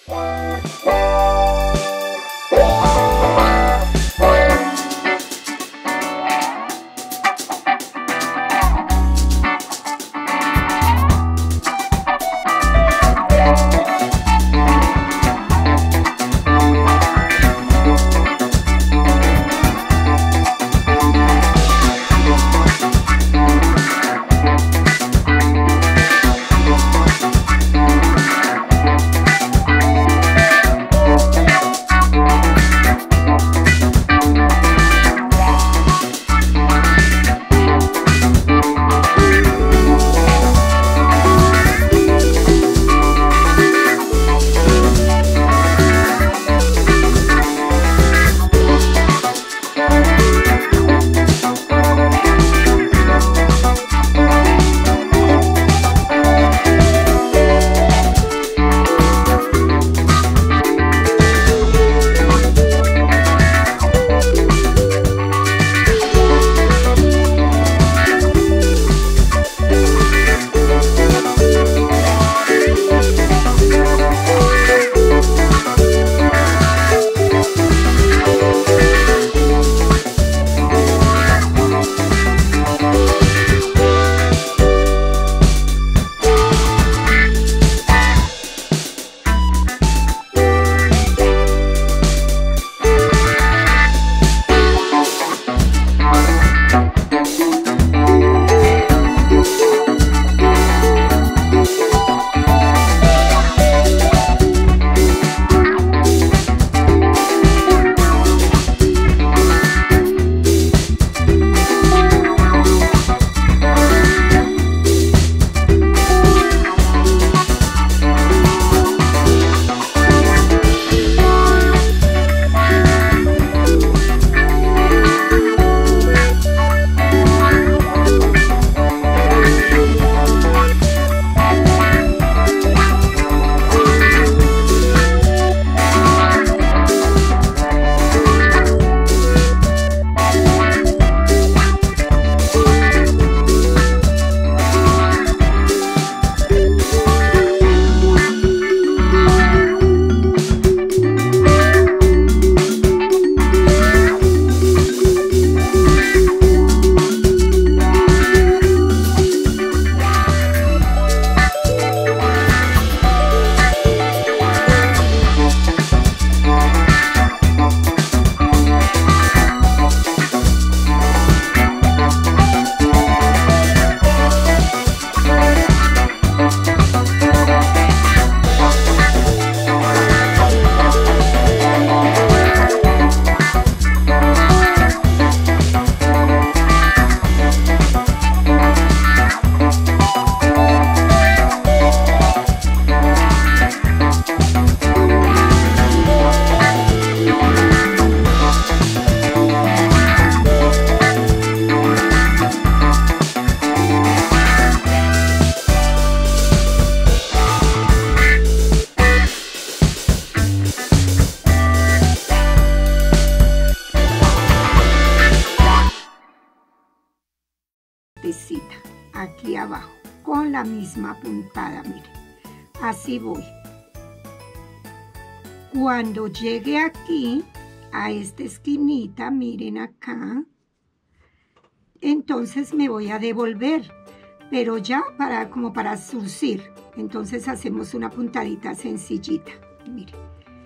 Aquí abajo con la misma puntada, miren, así voy. Cuando llegue aquí a esta esquinita, miren acá, entonces me voy a devolver, pero ya como para surcir. Entonces hacemos una puntadita sencillita, miren,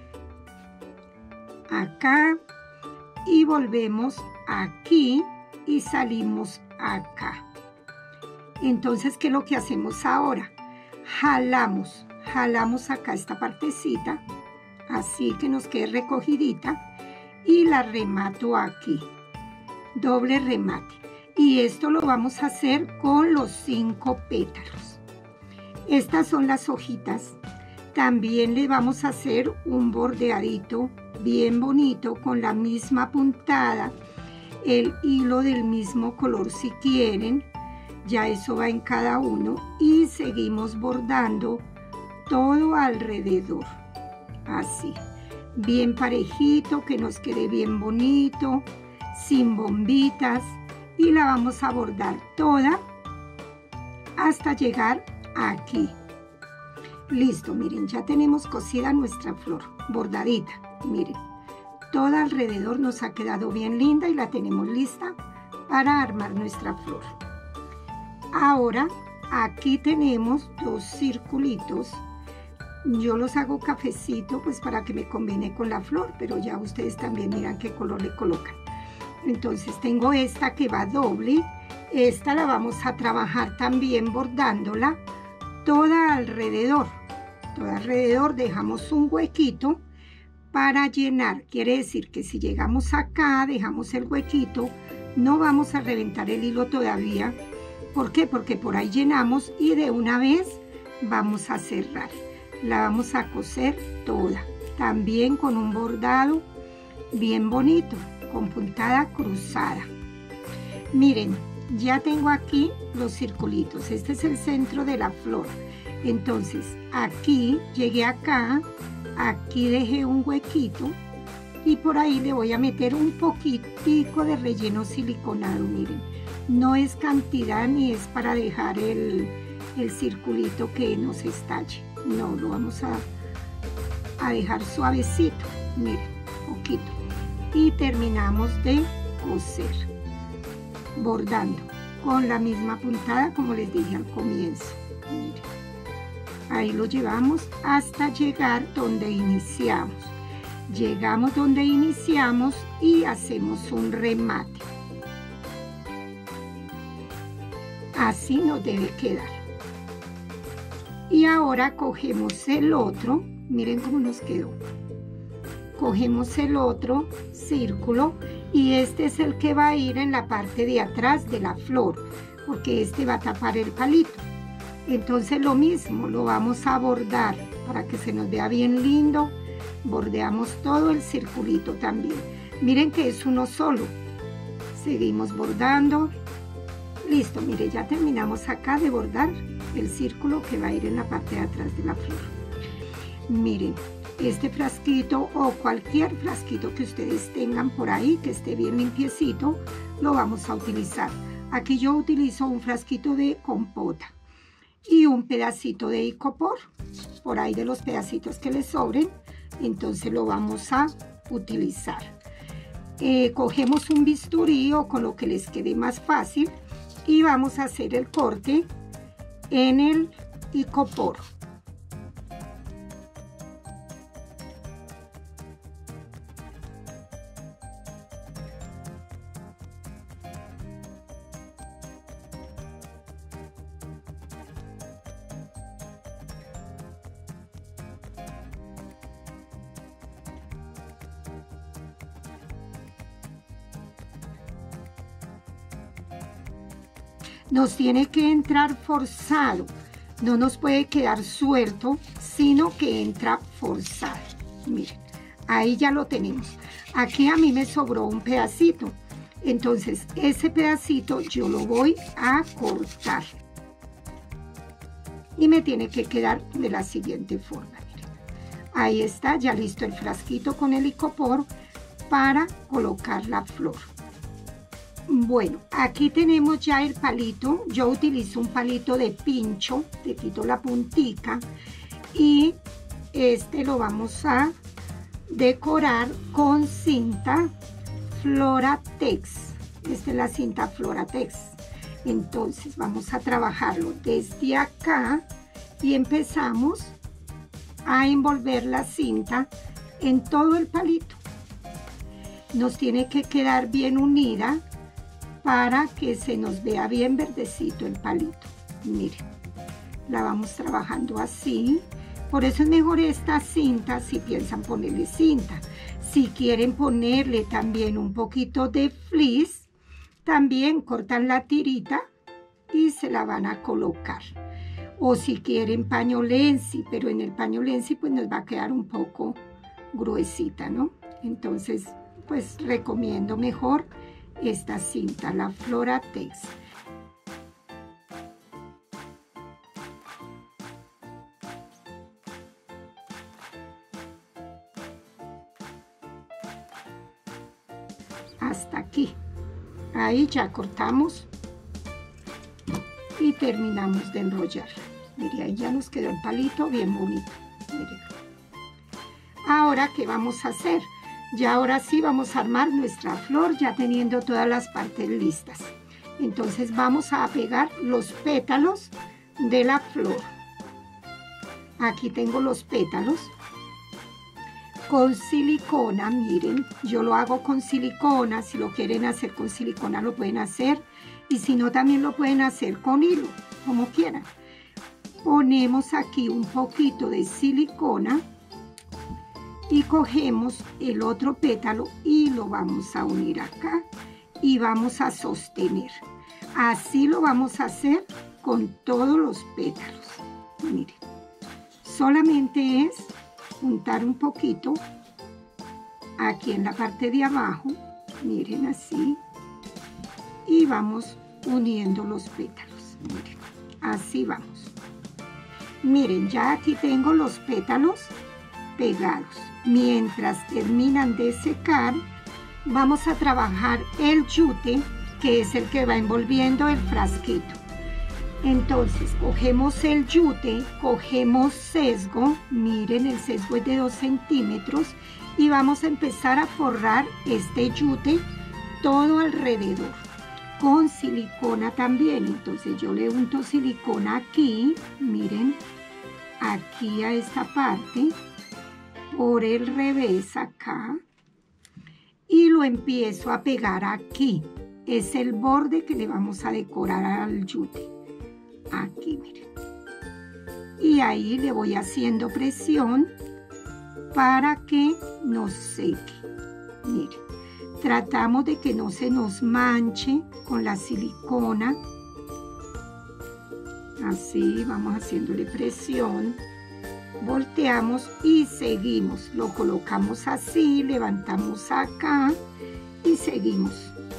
acá, y volvemos aquí y salimos acá. Entonces, ¿qué es lo que hacemos ahora? Jalamos acá esta partecita, así que nos quede recogidita, y la remato aquí, doble remate. Y esto lo vamos a hacer con los 5 pétalos. Estas son las hojitas. También le vamos a hacer un bordeadito bien bonito con la misma puntada, el hilo del mismo color si quieren. Ya eso va en cada uno y seguimos bordando todo alrededor, así, bien parejito, que nos quede bien bonito, sin bombitas, y la vamos a bordar toda hasta llegar aquí. Listo, miren, ya tenemos cosida nuestra flor, bordadita, miren. Toda alrededor nos ha quedado bien linda y la tenemos lista para armar nuestra flor. Ahora, aquí tenemos 2 circulitos. Yo los hago cafecito, pues para que me combine con la flor, pero ya ustedes también miran qué color le colocan. Entonces tengo esta que va doble. Esta la vamos a trabajar también bordándola toda alrededor. Toda alrededor dejamos un huequito para llenar. Quiere decir que si llegamos acá, dejamos el huequito, no vamos a reventar el hilo todavía. ¿Por qué? Porque por ahí llenamos y de una vez vamos a cerrar. La vamos a coser toda. También con un bordado bien bonito, con puntada cruzada. Miren, ya tengo aquí los circulitos. Este es el centro de la flor. Entonces, aquí llegué acá, aquí dejé un huequito y por ahí le voy a meter un poquitico de relleno siliconado, miren. No es cantidad ni es para dejar el circulito que nos estalle. No, lo vamos a dejar suavecito, miren, poquito. Y terminamos de coser, bordando con la misma puntada como les dije al comienzo. Miren. Ahí lo llevamos hasta llegar donde iniciamos. Llegamos donde iniciamos y hacemos un remate. Así nos debe quedar. Y ahora cogemos el otro, miren cómo nos quedó. Cogemos el otro círculo y este es el que va a ir en la parte de atrás de la flor, porque este va a tapar el palito. Entonces lo mismo, lo vamos a bordar para que se nos vea bien lindo. Bordeamos todo el circulito también. Miren que es uno solo. Seguimos bordando. Listo, mire, ya terminamos acá de bordar el círculo que va a ir en la parte de atrás de la flor. Miren, este frasquito o cualquier frasquito que ustedes tengan por ahí, que esté bien limpiecito, lo vamos a utilizar. Aquí yo utilizo un frasquito de compota y un pedacito de icopor, por ahí de los pedacitos que les sobren, entonces lo vamos a utilizar. Cogemos un bisturí o con lo que les quede más fácil y vamos a hacer el corte en el icopor. Nos tiene que entrar forzado, no nos puede quedar suelto, sino que entra forzado. Miren, ahí ya lo tenemos. Aquí a mí me sobró un pedacito, entonces ese pedacito yo lo voy a cortar. Y me tiene que quedar de la siguiente forma. Miren. Ahí está, ya listo el frasquito con el icopor para colocar la flor. Bueno, aquí tenemos ya el palito. Yo utilizo un palito de pincho, le quito la puntica y este lo vamos a decorar con cinta Floratex. Esta es la cinta Floratex. Entonces vamos a trabajarlo desde acá y empezamos a envolver la cinta en todo el palito. Nos tiene que quedar bien unida para que se nos vea bien verdecito el palito. Miren, la vamos trabajando así. Por eso es mejor esta cinta si piensan ponerle cinta. Si quieren ponerle también un poquito de fleece, también cortan la tirita y se la van a colocar. O si quieren paño lenzi, pero en el paño lenzi pues nos va a quedar un poco gruesita, ¿no? Entonces pues recomiendo mejor esta cinta, la Floratex. Hasta aquí. Ahí ya cortamos y terminamos de enrollar. Mire, ahí ya nos quedó el palito bien bonito. Mire. Ahora, ¿qué vamos a hacer? Ya ahora sí vamos a armar nuestra flor ya teniendo todas las partes listas. Entonces vamos a pegar los pétalos de la flor. Aquí tengo los pétalos. Con silicona, miren, yo lo hago con silicona. Si lo quieren hacer con silicona lo pueden hacer. Y si no, también lo pueden hacer con hilo, como quieran. Ponemos aquí un poquito de silicona. Y cogemos el otro pétalo y lo vamos a unir acá y vamos a sostener. Así lo vamos a hacer con todos los pétalos. Miren, solamente es juntar un poquito aquí en la parte de abajo, miren así, y vamos uniendo los pétalos. Miren, así vamos. Miren, ya aquí tengo los pétalos pegados. Mientras terminan de secar, vamos a trabajar el yute, que es el que va envolviendo el frasquito. Entonces, cogemos el yute, cogemos sesgo, miren, el sesgo es de 2 centímetros, y vamos a empezar a forrar este yute todo alrededor, con silicona también. Entonces, yo le unto silicona aquí, miren, aquí a esta parte, por el revés acá, y lo empiezo a pegar aquí. Es el borde que le vamos a decorar al yute. Aquí, miren. Y ahí le voy haciendo presión para que nos seque. Miren, tratamos de que no se nos manche con la silicona. Así, vamos haciéndole presión. Volteamos y seguimos, lo colocamos así, levantamos acá y seguimos.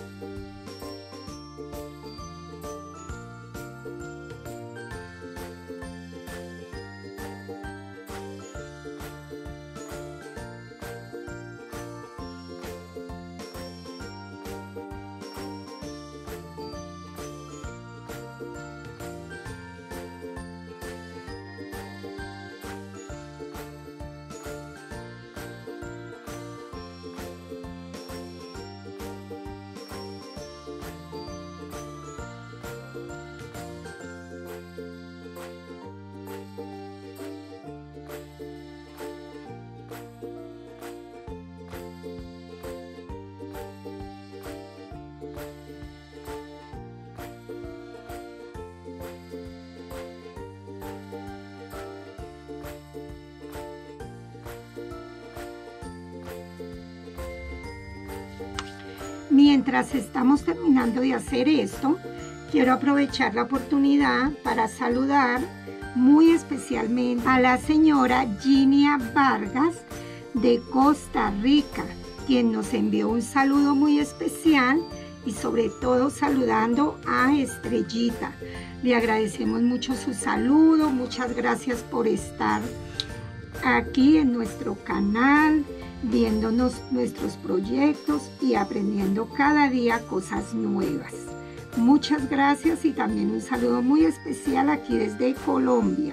Mientras estamos terminando de hacer esto, quiero aprovechar la oportunidad para saludar muy especialmente a la señora Ginia Vargas de Costa Rica, quien nos envió un saludo muy especial y sobre todo saludando a Estrellita. Le agradecemos mucho su saludo, muchas gracias por estar aquí en nuestro canal, viéndonos nuestros proyectos y aprendiendo cada día cosas nuevas. Muchas gracias y también un saludo muy especial aquí desde Colombia.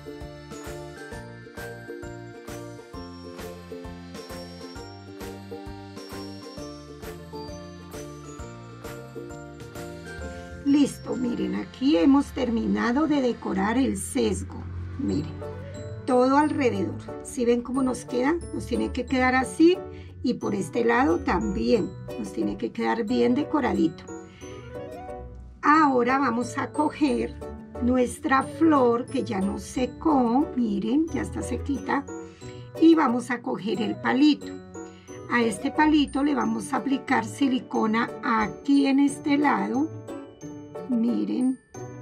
Listo, miren, aquí hemos terminado de decorar el sesgo. Miren. Todo alrededor. Si ven cómo nos queda, nos tiene que quedar así, y por este lado también nos tiene que quedar bien decoradito. Ahora vamos a coger nuestra flor que ya nos secó, miren, ya está sequita, y vamos a coger el palito. A este palito le vamos a aplicar silicona aquí en este lado, miren,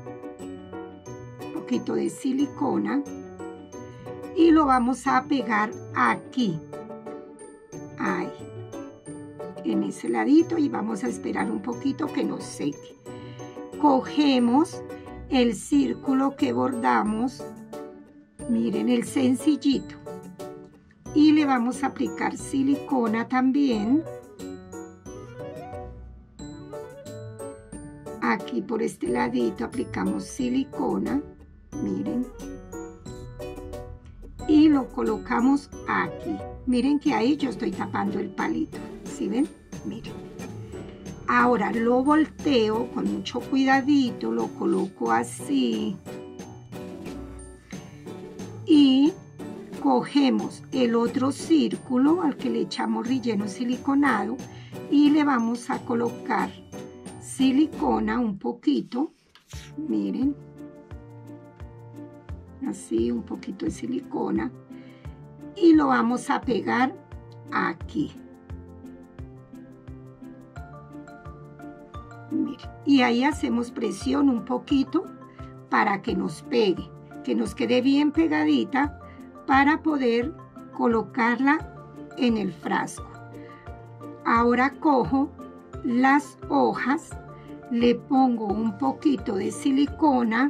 un poquito de silicona. Y lo vamos a pegar aquí, ahí, en ese ladito, y vamos a esperar un poquito que nos seque. Cogemos el círculo que bordamos, miren, el sencillito, y le vamos a aplicar silicona también. Aquí por este ladito aplicamos silicona. miren, y lo colocamos aquí. Miren que ahí yo estoy tapando el palito, ¿sí ven? Miren. Ahora lo volteo con mucho cuidadito, lo coloco así y cogemos el otro círculo al que le echamos relleno siliconado y le vamos a colocar silicona un poquito, miren, así un poquito de silicona y lo vamos a pegar aquí. Miren, y ahí hacemos presión un poquito para que nos pegue, que nos quede bien pegadita para poder colocarla en el frasco. Ahora cojo las hojas, le pongo un poquito de silicona,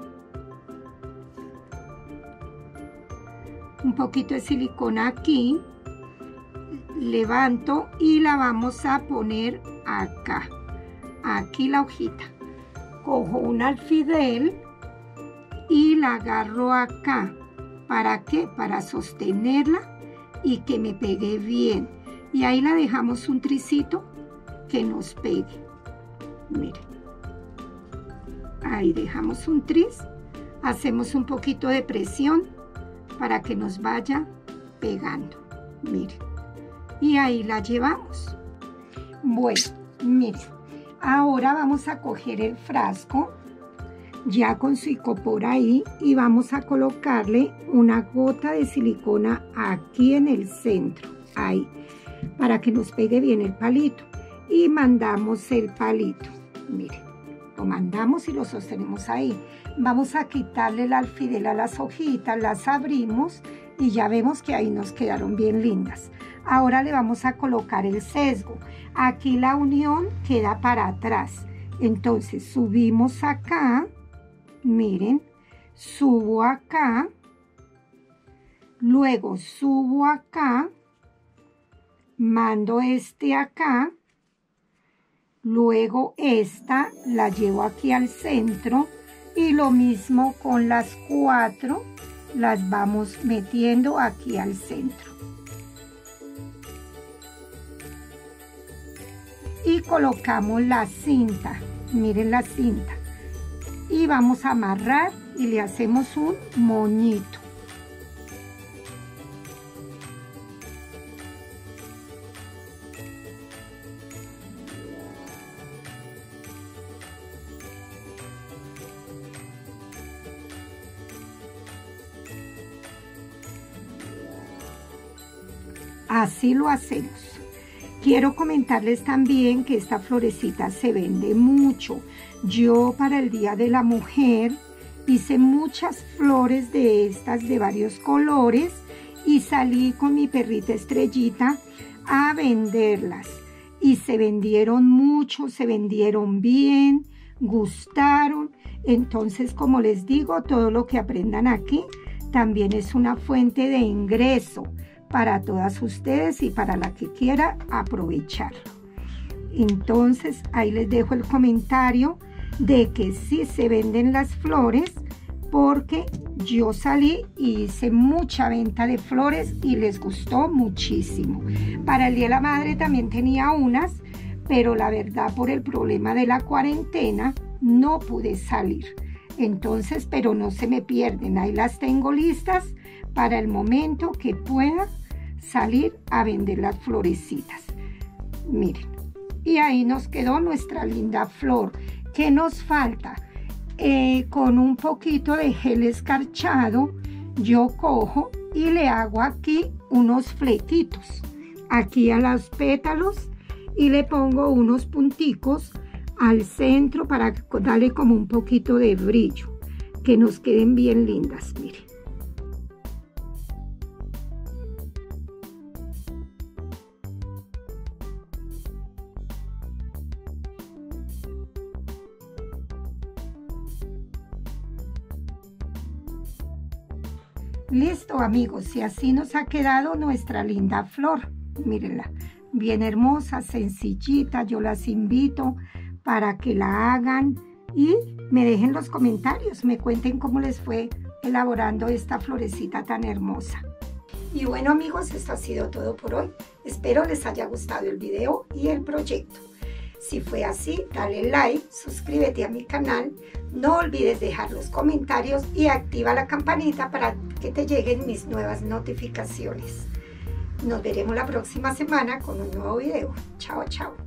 aquí, levanto y la vamos a poner acá. Aquí la hojita, cojo un alfidel y la agarro acá. ¿Para qué? Para sostenerla y que me pegue bien. Y ahí la dejamos un tricito que nos pegue. Miren, ahí dejamos un tris, hacemos un poquito de presión para que nos vaya pegando. Miren, y ahí la llevamos. Bueno, miren. Ahora vamos a coger el frasco ya con su icopor ahí y vamos a colocarle una gota de silicona aquí en el centro, ahí, para que nos pegue bien el palito. Y mandamos el palito, miren, lo mandamos y lo sostenemos ahí. Vamos a quitarle el alfidel a las hojitas, las abrimos y ya vemos que ahí nos quedaron bien lindas. Ahora le vamos a colocar el sesgo. Aquí la unión queda para atrás. Entonces subimos acá, miren, subo acá, luego subo acá, mando este acá, luego esta la llevo aquí al centro y lo mismo con las 4, las vamos metiendo aquí al centro. Y colocamos la cinta, miren la cinta, y vamos a amarrar y le hacemos un moñito. Así lo hacemos. Quiero comentarles también que esta florecita se vende mucho. Yo para el Día de la Mujer hice muchas flores de estas de varios colores y salí con mi perrita Estrellita a venderlas. Y se vendieron mucho, se vendieron bien, gustaron. Entonces, como les digo, todo lo que aprendan aquí también es una fuente de ingreso para todas ustedes y para la que quiera aprovecharlo. Entonces ahí les dejo el comentario de que sí se venden las flores, porque yo salí y hice mucha venta de flores y les gustó muchísimo. Para el Día de la Madre también tenía unas, pero la verdad por el problema de la cuarentena no pude salir. Entonces, pero no se me pierden, ahí las tengo listas para el momento que pueda salir a vender las florecitas. Miren, y ahí nos quedó nuestra linda flor. ¿Qué nos falta? Con un poquito de gel escarchado yo cojo y le hago aquí unos flequitos aquí a los pétalos y le pongo unos punticos al centro para darle como un poquito de brillo, que nos queden bien lindas. Miren. Listo, amigos, y así nos ha quedado nuestra linda flor. Mírenla, bien hermosa, sencillita. Yo las invito para que la hagan y me dejen los comentarios, me cuenten cómo les fue elaborando esta florecita tan hermosa. Y bueno amigos, esto ha sido todo por hoy. Espero les haya gustado el video y el proyecto. Si fue así, dale like, suscríbete a mi canal, no olvides dejar los comentarios y activa la campanita para que te lleguen mis nuevas notificaciones. Nos veremos la próxima semana con un nuevo video. Chao, chao.